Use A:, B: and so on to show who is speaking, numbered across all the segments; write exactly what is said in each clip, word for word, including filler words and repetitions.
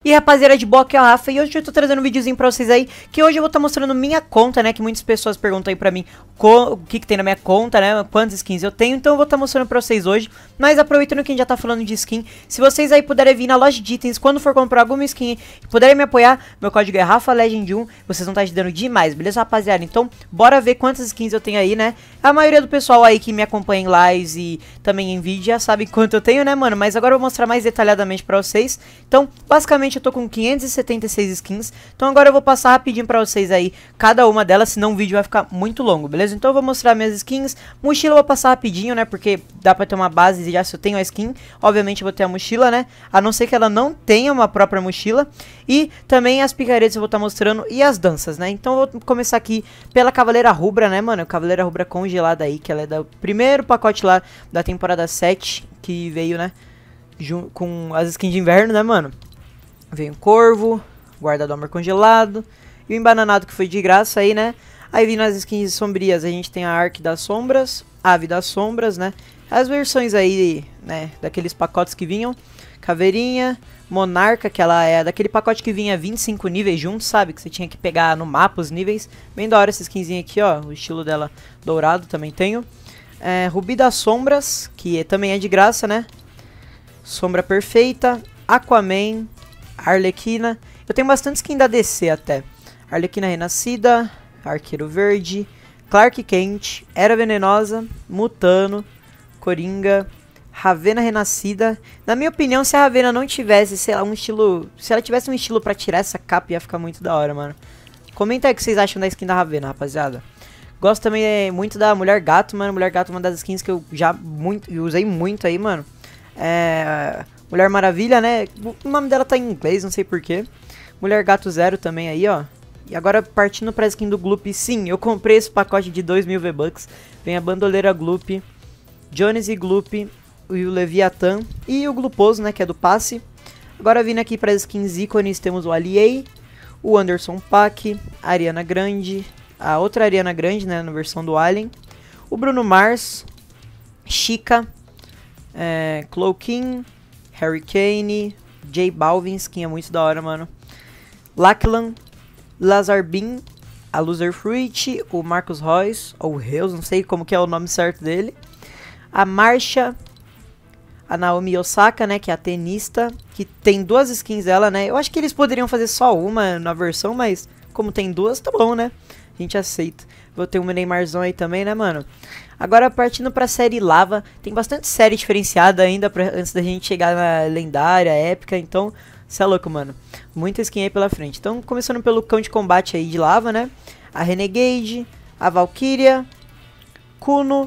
A: E rapaziada, de boa, aqui é o Rafa e hoje eu tô trazendo um videozinho pra vocês aí, que hoje eu vou estar tá mostrando minha conta, né, que muitas pessoas perguntam aí pra mim o que que tem na minha conta, né, quantas skins eu tenho, então eu vou estar tá mostrando pra vocês hoje. Mas aproveitando que a gente já tá falando de skin, se vocês aí puderem vir na loja de itens, quando for comprar alguma skin e puderem me apoiar, meu código é RafaLegend um, vocês vão estar tá ajudando demais, beleza rapaziada? Então, bora ver quantas skins eu tenho aí, né, a maioria do pessoal aí que me acompanha em lives e também em vídeo já sabe quanto eu tenho, né, mano, mas agora eu vou mostrar mais detalhadamente pra vocês. Então, basicamente eu tô com quinhentas e setenta e seis skins, então agora eu vou passar rapidinho pra vocês aí cada uma delas, senão o vídeo vai ficar muito longo, beleza? Então eu vou mostrar minhas skins, mochila eu vou passar rapidinho, né, porque dá pra ter uma base já se eu tenho a skin, obviamente eu vou ter a mochila, né, a não ser que ela não tenha uma própria mochila, e também as picaretas eu vou estar mostrando e as danças, né, então eu vou começar aqui pela Cavaleira Rubra, né, mano, Cavaleira Rubra congelada aí, que ela é do primeiro pacote lá da temporada sete, que veio, né, com as skins de inverno, né, mano. Vem o Corvo, Guarda-Dômer congelado e o Embananado que foi de graça aí, né? Aí vindo as skins sombrias, a gente tem a Ark das Sombras, Ave das Sombras, né? As versões aí, né, daqueles pacotes que vinham. Caveirinha, Monarca, que ela é daquele pacote que vinha vinte e cinco níveis juntos, sabe? Que você tinha que pegar no mapa os níveis. Bem da hora essa skinzinha aqui, ó. O estilo dela dourado também tenho. É, Rubi das Sombras, que também é de graça, né? Sombra Perfeita, Aquaman, Arlequina. Eu tenho bastante skin da D C até. Arlequina Renascida, Arqueiro Verde, Clark Kent, Era Venenosa, Mutano, Coringa, Ravena Renascida. Na minha opinião, se a Ravena não tivesse, sei lá, um estilo... Se ela tivesse um estilo pra tirar essa capa, ia ficar muito da hora, mano. Comenta aí o que vocês acham da skin da Ravena, rapaziada. Gosto também é, muito da Mulher Gato, mano. Mulher Gato é uma das skins que eu já muito, eu usei muito aí, mano. É... Mulher Maravilha, né? O nome dela tá em inglês, não sei porquê. Mulher Gato Zero também aí, ó. E agora partindo pra skin do Gloop. Sim, eu comprei esse pacote de dois mil V-Bucks. Vem a Bandoleira Gloop, Jones e Gloop, o Leviathan e o Gluposo, né? Que é do passe. Agora vindo aqui para as skins ícones, temos o Aliei, o Anderson Paak, a Ariana Grande, a outra Ariana Grande, né? Na versão do Alien. O Bruno Mars, Chica, é, Cloaking, Harry Kane, J Balvin, skin é muito da hora, mano. Lachlan, Lazar Bean, a Loser Fruit, o Marcus Royce, ou Reus, não sei como que é o nome certo dele. A Marsha, a Naomi Osaka, né, que é a tenista, que tem duas skins dela, né. Eu acho que eles poderiam fazer só uma na versão, mas como tem duas, tá bom, né. A gente aceita. Vou ter um Neymarzão aí também, né, mano. Agora partindo pra série Lava, tem bastante série diferenciada ainda pra, antes da gente chegar na lendária, épica, então, cê é louco, mano. Muita skin aí pela frente. Então, começando pelo cão de combate aí de Lava, né? A Renegade, a Valkyria, Kuno,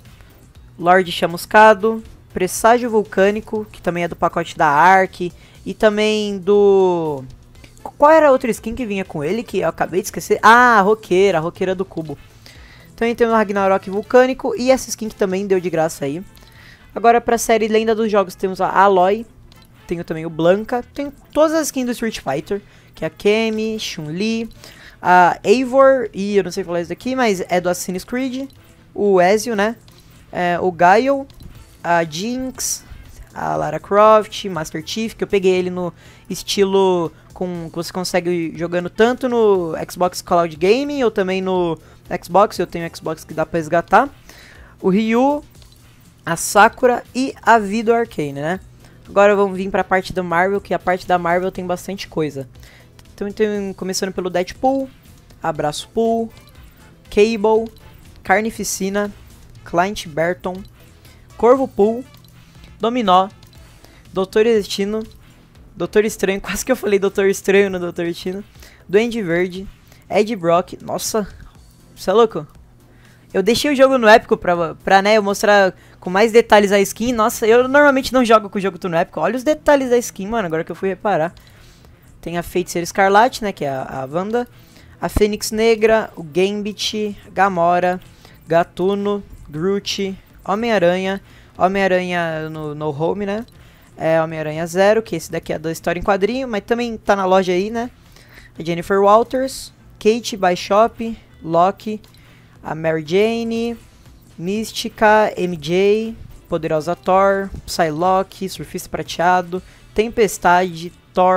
A: Lorde Chamuscado, Presságio Vulcânico, que também é do pacote da Ark, e também do... Qual era a outra skin que vinha com ele, que eu acabei de esquecer? Ah, a Roqueira, a Roqueira do Cubo. Também tem o Ragnarok Vulcânico e essa skin que também deu de graça aí. Agora pra série Lenda dos Jogos temos a Aloy. Tenho também o Blanca. Tem todas as skins do Street Fighter. Que é a Cammy, Chun-Li, a Eivor. E eu não sei falar isso daqui, mas é do Assassin's Creed. O Ezio, né? É, o Guile, a Jinx, a Lara Croft, Master Chief. Que eu peguei ele no estilo com que você consegue ir jogando tanto no Xbox Cloud Gaming ou também no Xbox. Eu tenho Xbox que dá pra resgatar. O Ryu, a Sakura e a Vi do Arcane, né? Agora vamos vir pra parte da Marvel, que a parte da Marvel tem bastante coisa. Então, então começando pelo Deadpool, Abraço Pool, Cable, Carnificina, Client Barton, Corvo Pool, Dominó, Doutor Destino, Doutor Estranho, quase que eu falei Doutor Estranho no Doutor Destino, Duende Verde, Ed Brock, nossa, você é louco? Eu deixei o jogo no épico pra, pra né, eu mostrar com mais detalhes a skin. Nossa, eu normalmente não jogo com o jogo no épico. Olha os detalhes da skin, mano, agora que eu fui reparar. Tem a Feiticeira Escarlate, né, que é a, a Wanda. A Fênix Negra, o Gambit, Gamora, Gatuno, Groot, Homem-Aranha. Homem-Aranha no, no Home, né. É Homem-Aranha Zero, que esse daqui é da história em quadrinho, mas também tá na loja aí, né. A Jennifer Walters, Kate Bishop, Loki, a Mary Jane, Mística, M J, Poderosa Thor, Psylocke, Surfista Prateado, Tempestade, Thor,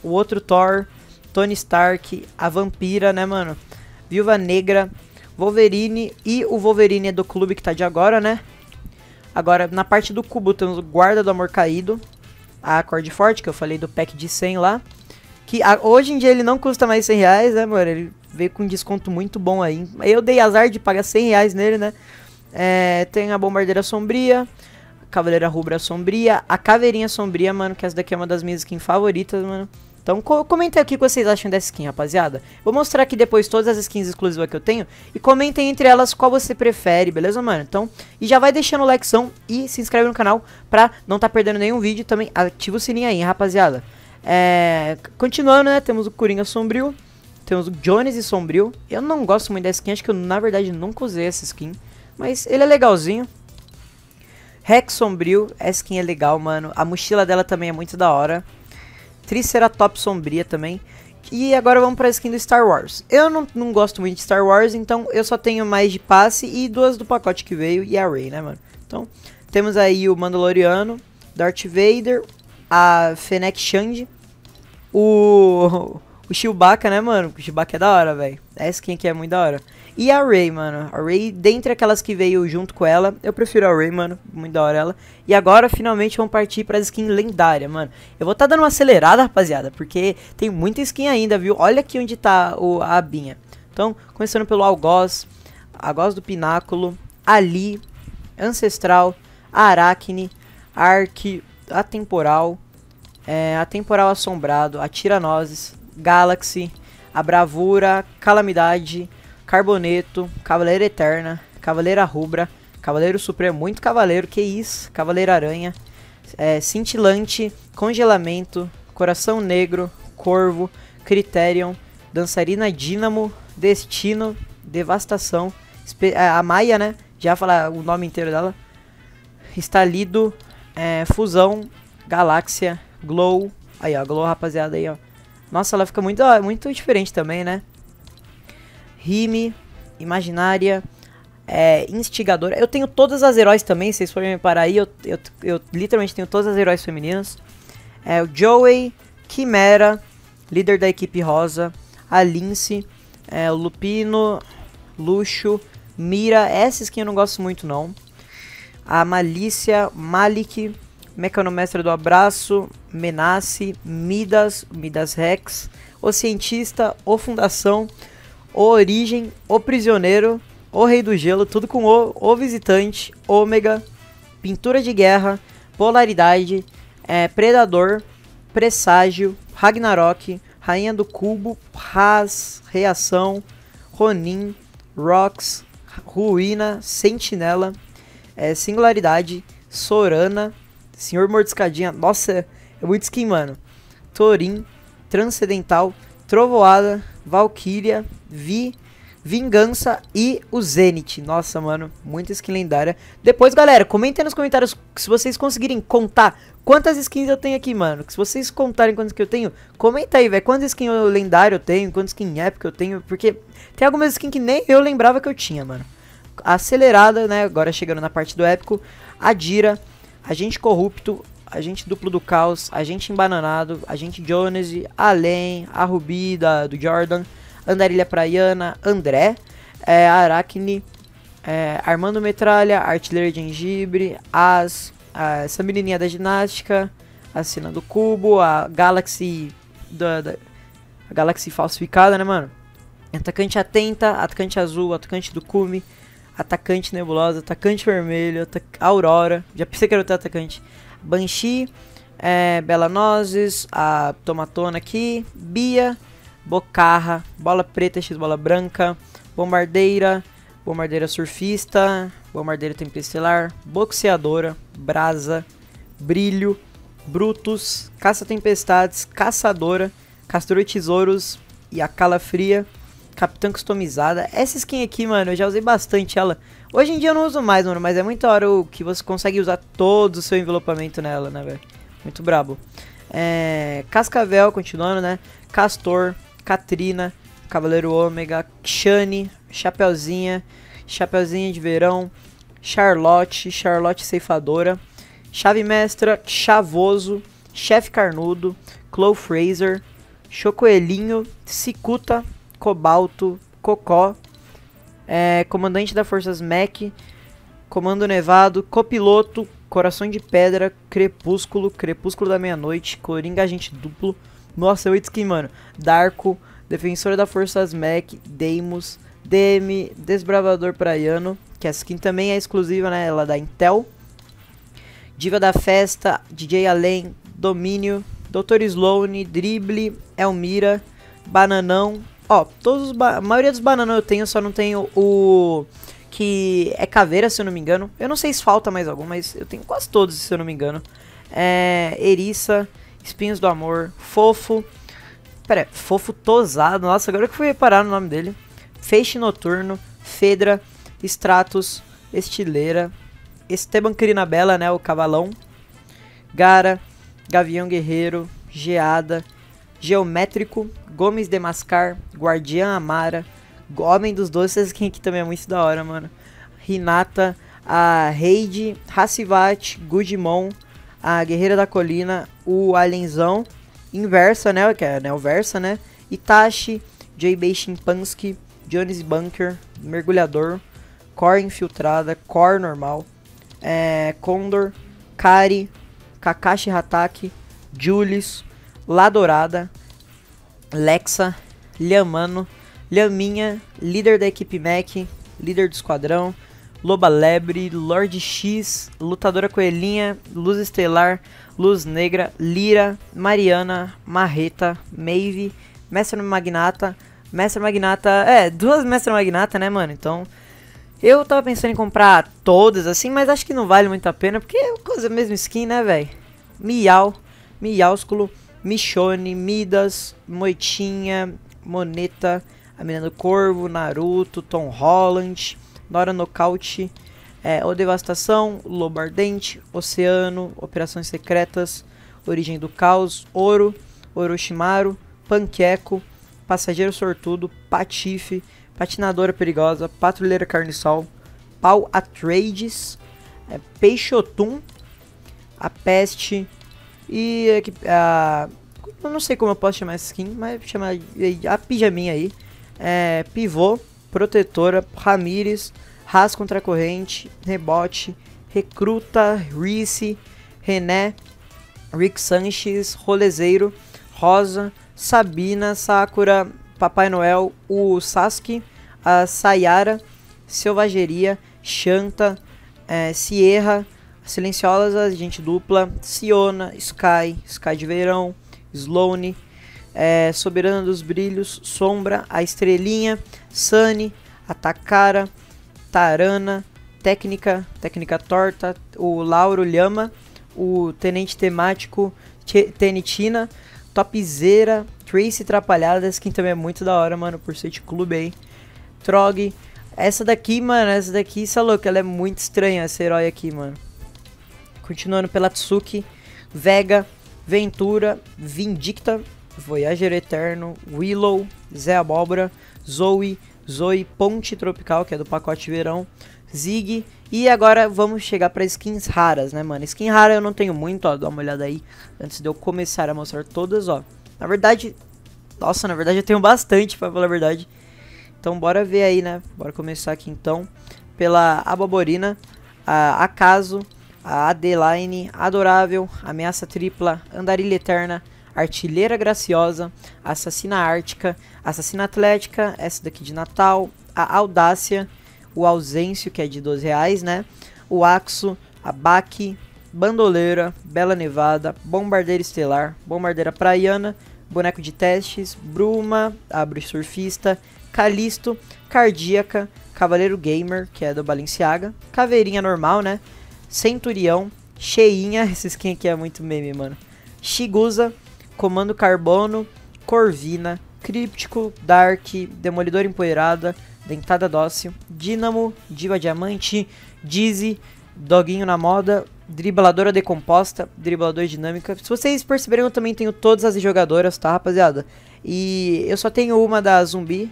A: o outro Thor, Tony Stark, a Vampira, né, mano? Viúva Negra, Wolverine e o Wolverine é do clube que tá de agora, né? Agora, na parte do cubo, temos o Guarda do Amor Caído, a Acorde Forte, que eu falei do pack de cem lá. Que a, hoje em dia ele não custa mais cem reais, né, mano? Ele veio com um desconto muito bom aí. Eu dei azar de pagar cem reais nele, né? É, tem a Bombardeira Sombria, a Cavaleira Rubra Sombria, a Caveirinha Sombria, mano, que essa daqui é uma das minhas skins favoritas, mano. Então co comentem aqui o que vocês acham dessa skin, rapaziada. Vou mostrar aqui depois todas as skins exclusivas que eu tenho. E comentem entre elas qual você prefere, beleza, mano? Então, e já vai deixando o likezão e se inscreve no canal pra não tá perdendo nenhum vídeo. Também ativa o sininho aí, rapaziada. É... Continuando, né? Temos o Coringa Sombrio. Temos o Jones e Sombrio. Eu não gosto muito dessa skin, acho que eu na verdade nunca usei essa skin. Mas ele é legalzinho. Rex Sombrio, essa skin é legal, mano. A mochila dela também é muito da hora. Triceratops Sombria também. E agora vamos pra skin do Star Wars. Eu não, não gosto muito de Star Wars, então eu só tenho mais de passe e duas do pacote que veio e a Rey, né, mano? Então, temos aí o Mandaloriano, Darth Vader, a Fennec Shand, o, o Chewbacca, né, mano? O Chewbacca é da hora, velho. Essa skin aqui é muito da hora. E a Rey, mano. A Rey, dentre aquelas que veio junto com ela, eu prefiro a Rey, mano. Muito da hora ela. E agora, finalmente, vamos partir para as skins lendárias, mano. Eu vou estar tá dando uma acelerada, rapaziada, porque tem muita skin ainda, viu? Olha aqui onde tá o, a abinha. Então, começando pelo Algoz, Algoz do Pináculo, Ali, Ancestral, Aracne, Ark, Atemporal, é, Atemporal Assombrado, a Tiranoses, Galaxy, a Bravura, Calamidade, Carboneto, Cavaleira Eterna, Cavaleira Rubra, Cavaleiro Supremo, muito cavaleiro, que isso, Cavaleira Aranha, é, Cintilante, Congelamento, Coração Negro, Corvo, Criterion, Dançarina Dínamo, Destino, Devastação, a Maia, né, já falar o nome inteiro dela, Estalido, é, Fusão, Galáxia, Glow, aí ó, Glow rapaziada aí ó, nossa, ela fica muito, muito diferente também, né. Rime, Imaginária, é, Instigadora. Eu tenho todas as heróis também, se vocês forem reparar aí, eu, eu, eu literalmente tenho todas as heróis femininas. É, o Joey, Quimera, líder da equipe rosa, a Lince, é, o Lupino, Luxo, Mira, essa skin eu não gosto muito não. A Malícia, Malik, Mecanomestre do Abraço, Menace, Midas, Midas Rex, o Cientista, o Fundação, o Origem, o Prisioneiro, o Rei do Gelo, tudo com o, o Visitante, Ômega, Pintura de Guerra, Polaridade, é, Predador, Presságio, Ragnarok, Rainha do Cubo, Raz, Reação, Ronin, Rox, Ruína, Sentinela, é, Singularidade, Sorana, Senhor Mordiscadinha, nossa, é muito skin, mano, Thorin, Transcendental, Trovoada, Valkyria, Vi, Vingança e o Zenith. Nossa, mano, muita skin lendária. Depois, galera, comentem nos comentários se vocês conseguirem contar quantas skins eu tenho aqui, mano. Se vocês contarem quantas que eu tenho, comenta aí, velho, quantas skins lendárias eu tenho, quantas skins épica eu tenho, porque tem algumas skins que nem eu lembrava que eu tinha, mano. Acelerada, né, agora chegando na parte do épico, Adira, Agente Corrupto, Agente Duplo do Caos, Agente Embananado, Agente Jones, Além, a Rubi da, do Jordan, Andarilha Praiana, André, é, Aracne, é, Armando Metralha, Artilheiro de Gengibre, As, a, essa menininha da ginástica, a Cena do Cubo, a Galaxy, da, da, a Galaxy falsificada, né, mano? Atacante Atenta, Atacante Azul, Atacante do Cume, Atacante Nebulosa, Atacante Vermelho, atac Aurora, já pensei que era outro atacante, Banshee, é, Belanoses, a Tomatona aqui, Bia, Bocarra, Bola Preta, X Bola Branca, Bombardeira, Bombardeira Surfista, Bombardeira Tempestelar, Boxeadora, Brasa, Brilho, Brutus, Caça Tempestades, Caçadora, Castor Tesouros e a Calafria, Capitã Customizada. Essa skin aqui, mano, eu já usei bastante ela. Hoje em dia eu não uso mais, mano, mas é muito hora o que você consegue usar todo o seu envelopamento nela, né, velho? Muito brabo. É, Cascavel, continuando, né? Castor, Katrina, Cavaleiro Ômega, Shani, Chapeuzinha, Chapeuzinha de Verão, Charlotte, Charlotte Ceifadora, Chave Mestra, Chavoso, Chefe Carnudo, Chloe Fraser, Chocoelinho, Cicuta, Cobalto, Cocó, é, Comandante da Forças Mech, Comando Nevado, Copiloto, Coração de Pedra, Crepúsculo, Crepúsculo da Meia-Noite, Coringa Agente Duplo, nossa, oito skin, mano, Darko, Defensora da Forças Mech, Deimos, D M, Desbravador Praiano, que essa skin também é exclusiva, né, ela é da Intel, Diva da Festa, D J Além, Domínio, doutor Sloane, Drible, Elmira, Bananão, ó, todos os a maioria dos bananão eu tenho, só não tenho o que é caveira, se eu não me engano. Eu não sei se falta mais algum, mas eu tenho quase todos, se eu não me engano. É, Eriça, Espinhos do Amor, Fofo, pera aí, Fofo Tosado, nossa, agora que eu fui reparar no nome dele. Feixe Noturno, Fedra, Stratos, Estileira, Esteban Crinabella, né, o Cavalão, Gara, Gavião Guerreiro, Geada, Geométrico, Gomes Demascar, Guardiã Amara, Homem dos Doces, quem aqui também é muito da hora, mano. Hinata, a Heide, Hacivat, Gudimon, a Guerreira da Colina, o Alienzão, Inversa, né, que é o Versa, né, Itachi, J B Chimpanski, Jones Bunker, Mergulhador, Core Infiltrada, Core Normal, é, Condor, Kari, Kakashi Hatake, Julius, La Dourada, Lexa, Liamano, Liaminha, líder da equipe Mech, líder do esquadrão, Loba Lebre, Lord X, Lutadora Coelhinha, Luz Estelar, Luz Negra, Lira, Mariana, Marreta, Maeve, Mestre Magnata, Mestre Magnata, é, duas Mestre Magnata, né, mano, então... Eu tava pensando em comprar todas, assim, mas acho que não vale muito a pena, porque é coisa mesmo skin, né, velho? Miau, Miaúsculo, Michonne, Midas, Moitinha, Moneta, a Menina do Corvo, Naruto, Tom Holland, Nora Nocaute, é, O Devastação, Lobo Ardente, Oceano, Operações Secretas, Origem do Caos, Ouro, Orochimaru, Panqueco, Passageiro Sortudo, Patife, Patinadora Perigosa, Patrulheira Carniçal, Pau Atreides, é, Peixotum, a Peste e a, eu não sei como eu posso chamar essa skin, mas chamar a pijaminha aí, é, Pivô, Protetora, Ramires, Ras contra a Corrente, Rebote, Recruta, Reese, René, Rick Sanches, Rolezeiro, Rosa, Sabina, Sakura, Papai Noel, o Sasuke, a Sayara, Selvageria, Shanta, é, Sierra, Silenciosa, Agente Dupla, Siona, Sky, Sky de Verão, Sloane, é, Soberana dos Brilhos, Sombra, a Estrelinha, Sunny, a Takara, Tarana, Técnica, Técnica Torta, o Lauro Lhama, o Tenente Temático, Tenitina, Topzera, Tracy Trapalhada, essa skin também é muito da hora, mano, por ser de clube aí. Trog, essa daqui, mano, essa daqui, isso é louco, ela é muito estranha, essa herói aqui, mano. Continuando pela Tsuki, Vega, Ventura, Vindicta, Voyager Eterno, Willow, Zé Abóbora, Zoe, Zoe, Ponte Tropical, que é do pacote verão, Zig, e agora vamos chegar para skins raras, né, mano? Skin rara eu não tenho muito, ó, dá uma olhada aí, antes de eu começar a mostrar todas, ó. Na verdade, nossa, na verdade eu tenho bastante, pra falar a verdade. Então bora ver aí, né? Bora começar aqui então, pela Aboborina, a Acaso, a Adeline, Adorável, Ameaça Tripla, Andarilha Eterna, Artilheira Graciosa, Assassina Ártica, Assassina Atlética, essa daqui de Natal, a Audácia, o Ausêncio, que é de doze reais, né? O Axo, a Baki, Bandoleira, Bela Nevada, Bombardeira Estelar, Bombardeira Praiana, Boneco de Testes, Bruma, a Bruxa Surfista, Calisto, Cardíaca, Cavaleiro Gamer, que é do Balenciaga, Caveirinha Normal, né? Centurião, Cheinha, esse skin aqui é muito meme, mano. Shigusa, Comando Carbono, Corvina, Críptico, Dark, Demolidor Empoeirada, Dentada Dócil, Dínamo, Diva Diamante, Dizzy, Doguinho na Moda, Dribladora Decomposta, Driblador Dinâmica. Se vocês perceberem, eu também tenho todas as jogadoras, tá, rapaziada? E eu só tenho uma da Zumbi,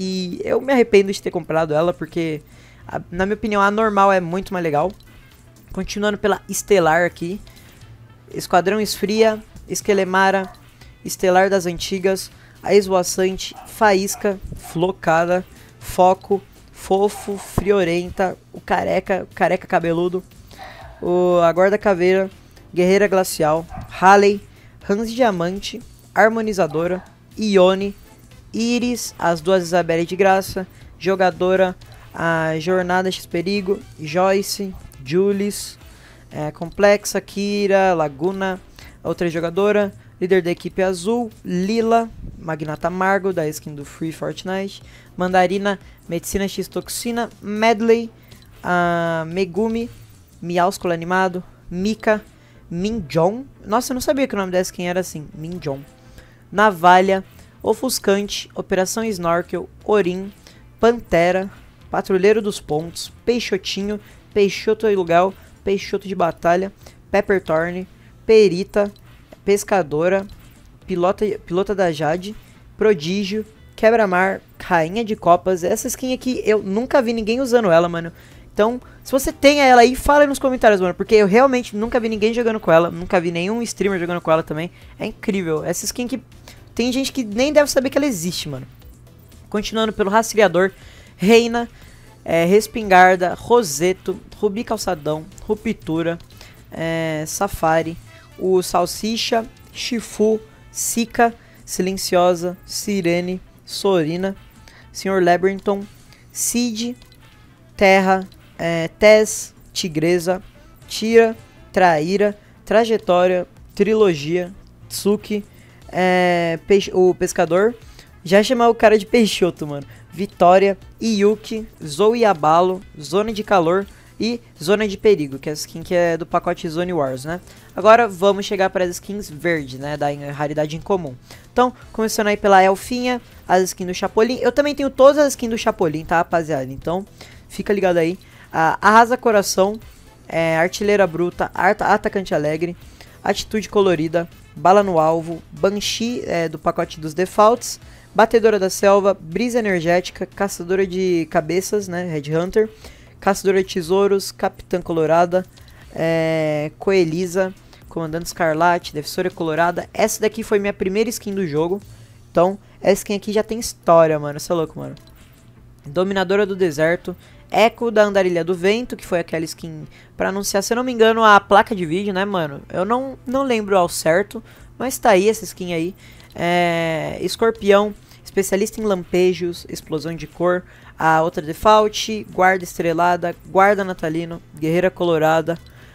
A: e eu me arrependo de ter comprado ela, porque, a, na minha opinião, a normal é muito mais legal. Continuando pela Estelar aqui, Esquadrão Esfria, Esquelemara, Estelar das Antigas, a Esvoaçante, Faísca, Flocada, Foco, Fofo, Friorenta, o Careca, o Careca Cabeludo, o, a Guarda Caveira, Guerreira Glacial, Halley, Hans Diamante, Harmonizadora, Ione, Iris, as duas Isabelle de Graça, Jogadora, a Jornada X Perigo, Joyce, Julis, é, Complexa, Kira, Laguna, outra jogadora, líder da equipe azul, Lila, Magnata Amargo, da skin do Free Fortnite, Mandarina, Medicina X Toxina, Medley, a Megumi, Miausculo Animado, Mika, Minjon, nossa, eu não sabia que o nome dessa skin era assim, Minjon, Navalha, Ofuscante, Operação Snorkel, Orin, Pantera, Patrulheiro dos Pontos, Peixotinho, Peixoto Ilugal, Peixoto de Batalha, Pepperthorn, Perita, Pescadora, Pilota, Pilota da Jade, Prodígio, Quebra-Mar, Rainha de Copas. Essa skin aqui eu nunca vi ninguém usando ela, mano. Então, se você tem ela aí, fala aí nos comentários, mano. Porque eu realmente nunca vi ninguém jogando com ela. Nunca vi nenhum streamer jogando com ela também. É incrível. Essa skin que tem gente que nem deve saber que ela existe, mano. Continuando pelo Rastreador, Reina, é, Respingarda, Roseto, Rubi Calçadão, Ruptura, é, Safari, o Salsicha, Shifu, Sika, Silenciosa, Sirene, Sorina, senhor Labrinton, Cid, Terra, é, Tess, Tigresa, Tira, Traíra, Trajetória, Trilogia, Tsuki, é, peixe, o Pescador, já chamar o cara de Peixoto, mano, Vitória, Iyuki, Zoe Abalo, Zona de Calor e Zona de Perigo, que é a skin que é do pacote Zone Wars, né? Agora vamos chegar para as skins verde, né, da raridade incomum. Então, começando aí pela Elfinha, as skins do Chapolin. Eu também tenho todas as skins do Chapolin, tá, rapaziada? Então, fica ligado aí. A Arrasa Coração, é, Artilheira Bruta, Ata Atacante Alegre, Atitude Colorida, Bala no Alvo, Banshee, é, do pacote dos Defaults, Batedora da Selva, Brisa Energética, Caçadora de Cabeças, né, Red Hunter, Caçadora de Tesouros, Capitã Colorada, é, Coelisa, Comandante Escarlate, Defensora Colorada. Essa daqui foi minha primeira skin do jogo. Então, essa skin aqui já tem história, mano. Você é louco, mano. Dominadora do Deserto, Eco da Andarilha do Vento, que foi aquela skin pra anunciar, se eu não me engano, a placa de vídeo, né, mano? Eu não, não lembro ao certo, mas tá aí essa skin aí. É, Escorpião, Especialista em Lampejos, Explosão de Cor, a outra Default, Guarda Estrelada, Guarda Natalino, Guerreira Colorada,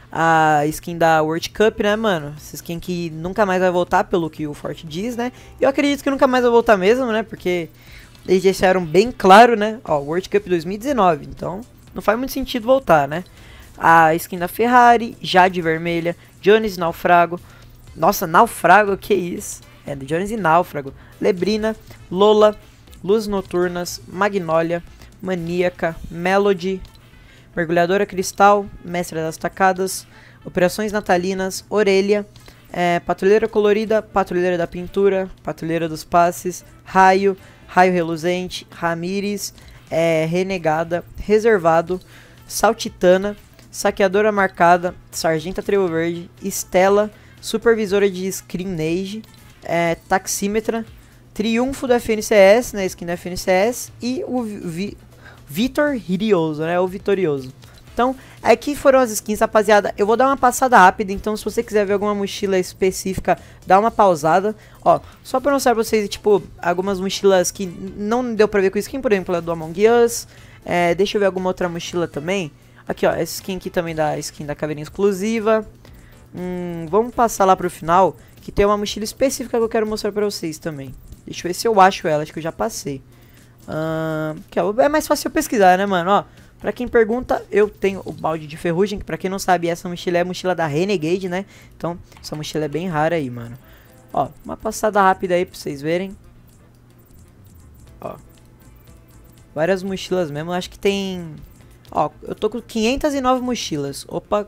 A: a skin da World Cup, né, mano? Essa skin que nunca mais vai voltar, pelo que o Forte diz, né? Eu acredito que nunca mais vai voltar mesmo, né? Porque eles deixaram bem claro, né? Ó, World Cup dois mil e dezenove, então não faz muito sentido voltar, né? A skin da Ferrari, Jade Vermelha, Jones Naufrago. Nossa, Naufrago, que isso? É, de Jones e Náufrago. Lebrina, Lola, Luzes Noturnas, Magnólia, Maníaca, Melody, Mergulhadora Cristal, Mestra das Tacadas, Operações Natalinas, Orelha, é, Patrulheira Colorida, Patrulheira da Pintura, Patrulheira dos Passes, Raio, Raio Reluzente, Ramires, é, Renegada, Reservado, Saltitana, Saqueadora Marcada, Sargenta Trevo Verde, Estela, Supervisora de Screenage, é, Taxímetra, Triunfo do F N C S, né, skin do F N C S, e o Vi Vitor Hirioso, né, o Vitorioso. Então, aqui foram as skins, rapaziada. Eu vou dar uma passada rápida, então se você quiser ver alguma mochila específica, dá uma pausada. Ó, só pra mostrar pra vocês, tipo, algumas mochilas que não deu pra ver com skin, por exemplo, a do Among Us. É, deixa eu ver alguma outra mochila também. Aqui, ó, essa skin aqui também da skin da caveirinha exclusiva. Hum, vamos passar lá pro final, que tem uma mochila específica que eu quero mostrar pra vocês também. Deixa eu ver se eu acho ela, acho que eu já passei. Uh, que ó, é mais fácil eu pesquisar, né, mano? Ó, pra quem pergunta, eu tenho o balde de ferrugem, que pra quem não sabe, essa mochila é a mochila da Renegade, né? Então, essa mochila é bem rara aí, mano. Ó, uma passada rápida aí pra vocês verem. Ó, várias mochilas mesmo, acho que tem... Ó, eu tô com quinhentas e nove mochilas. Opa.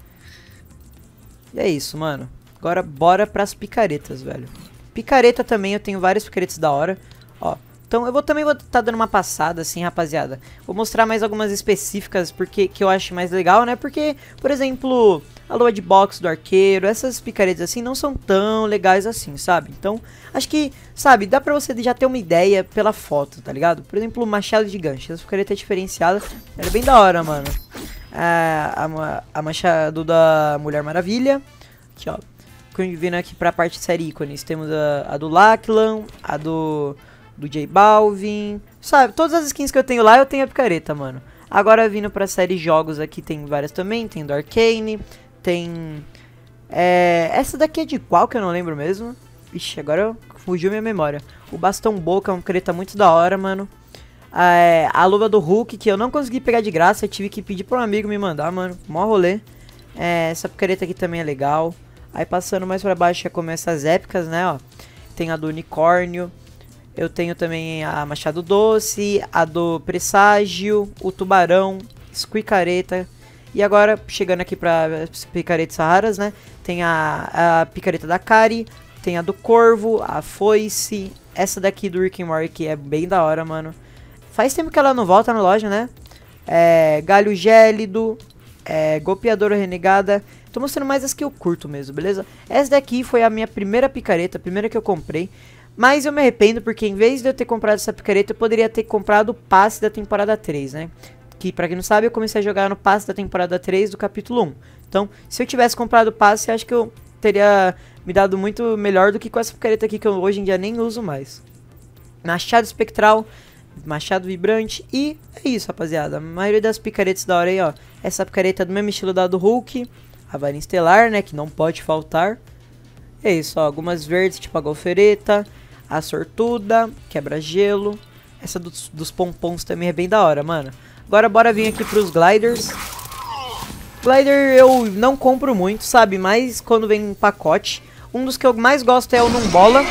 A: E é isso, mano. Agora bora pras picaretas, velho. Picareta também, eu tenho várias picaretas da hora. Ó, Então eu vou também vou tá dando uma passada assim, rapaziada. Vou mostrar mais algumas específicas porque que eu acho mais legal, né? Porque, por exemplo, a lua de boxe do arqueiro, essas picaretas assim não são tão legais assim, sabe? Então, acho que, sabe, dá pra você já ter uma ideia pela foto, tá ligado? Por exemplo, o machado de gancho, essa picareta é diferenciada, ela é bem da hora, mano. A, a, a machado da Mulher Maravilha, aqui ó. Vindo aqui pra parte de série ícones, temos a, a do Lachlan, a do... do J Balvin, sabe, todas as skins que eu tenho lá eu tenho a picareta, mano. Agora vindo pra série jogos aqui tem várias também, tem do Arcane, tem... É, essa daqui é de qual que eu não lembro mesmo? Ixi, agora fugiu minha memória. O Bastão Boca é uma picareta muito da hora, mano. É, a luva do Hulk, que eu não consegui pegar de graça, eu tive que pedir pra um amigo me mandar, mano. Mó rolê. É, essa picareta aqui também é legal. Aí passando mais pra baixo já começa as épicas, né, ó. Tem a do Unicórnio. Eu tenho também a Machado Doce, a do Presságio, o Tubarão, Squeakareta. E agora, chegando aqui pra picaretas raras, né? Tem a, a picareta da Kari, tem a do Corvo, a Foice. Essa daqui do Rick and Morty, que é bem da hora, mano. Faz tempo que ela não volta na loja, né? É, Galho Gélido, é, Golpeadora Renegada. Tô mostrando mais as que eu curto mesmo, beleza? Essa daqui foi a minha primeira picareta, a primeira que eu comprei. Mas eu me arrependo porque em vez de eu ter comprado essa picareta, eu poderia ter comprado o passe da temporada três, né? Que pra quem não sabe, eu comecei a jogar no passe da temporada três do capítulo um. Então, se eu tivesse comprado o passe, acho que eu teria me dado muito melhor do que com essa picareta aqui que eu hoje em dia nem uso mais. Machado espectral, machado vibrante e é isso, rapaziada. A maioria das picaretas da hora aí, ó. Essa picareta é do mesmo estilo da do Hulk, a varinha estelar, né, que não pode faltar. É isso, ó, algumas verdes, tipo a golfereta, a sortuda, quebra-gelo. Essa dos, dos pompons também é bem da hora, mano. Agora bora vir aqui pros gliders. Glider eu não compro muito, sabe? Mas quando vem em pacote. Um dos que eu mais gosto é o Numbola.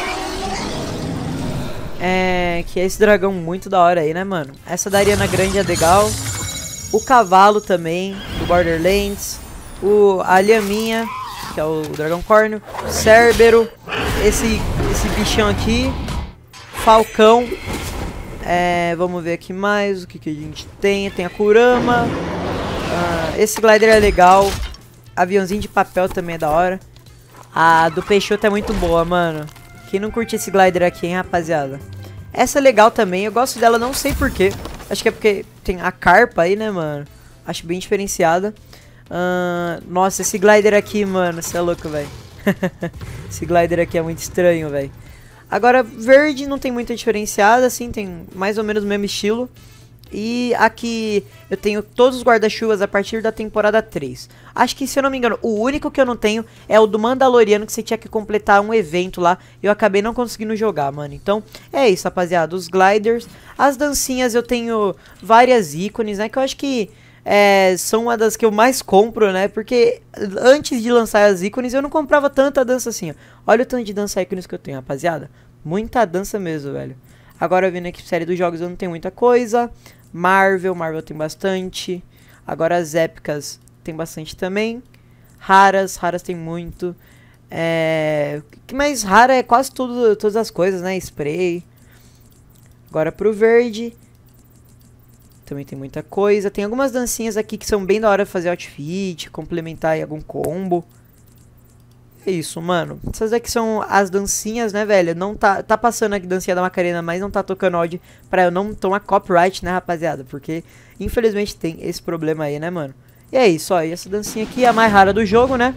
A: É, que é esse dragão muito da hora aí, né, mano? Essa da Ariana Grande é legal. O cavalo também, do Borderlands. O, a Lhaminha, que é o Dragão Córneo. Cerbero. Esse, esse bichão aqui. Falcão. É, vamos ver aqui mais o que, que a gente tem. Tem a Kurama. Uh, esse glider é legal. Aviãozinho de papel também é da hora. A do Peixoto é muito boa, mano. Quem não curte esse glider aqui, hein, rapaziada? Essa é legal também. Eu gosto dela, não sei porquê. Acho que é porque tem a carpa aí, né, mano? Acho bem diferenciada. Uh, nossa, esse glider aqui, mano. Você é louco, velho. Esse glider aqui é muito estranho, velho. Agora, verde não tem muita diferenciada, assim. Tem mais ou menos o mesmo estilo. E aqui eu tenho todos os guarda-chuvas a partir da temporada três. Acho que, se eu não me engano, o único que eu não tenho é o do Mandaloriano, que você tinha que completar um evento lá. E eu acabei não conseguindo jogar, mano. Então, é isso, rapaziada. Os gliders. As dancinhas eu tenho várias ícones, né? Que eu acho que é, são uma das que eu mais compro, né? Porque antes de lançar as ícones, eu não comprava tanta dança assim, ó. Olha o tanto de dança ícones que eu tenho, rapaziada. Muita dança mesmo, velho. Agora, vindo aqui pra série dos jogos, eu não tenho muita coisa. Marvel, Marvel tem bastante. Agora as épicas tem bastante também. Raras, raras tem muito. É... O que mais rara é quase tudo, todas as coisas, né? Spray. Agora pro verde. Também tem muita coisa. Tem algumas dancinhas aqui que são bem da hora fazer outfit, complementar em algum combo. É isso, mano. Essas daqui são as dancinhas, né, velho? Não tá, tá passando aqui dancinha da Macarena, mas não tá tocando áudio pra eu não tomar copyright, né, rapaziada? Porque, infelizmente, tem esse problema aí, né, mano? E é isso, ó. E essa dancinha aqui é a mais rara do jogo, né?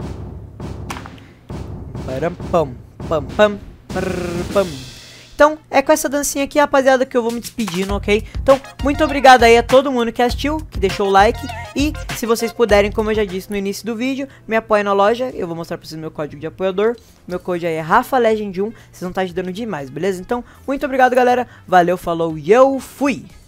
A: Param, pam, pam, pam, pam. Então, é com essa dancinha aqui, rapaziada, que eu vou me despedindo, ok? Então, muito obrigado aí a todo mundo que assistiu, que deixou o like. E, se vocês puderem, como eu já disse no início do vídeo, me apoiem na loja. Eu vou mostrar pra vocês meu código de apoiador. Meu código aí é Rafa Legend um. Vocês vão estar ajudando demais, beleza? Então, muito obrigado, galera. Valeu, falou e eu fui!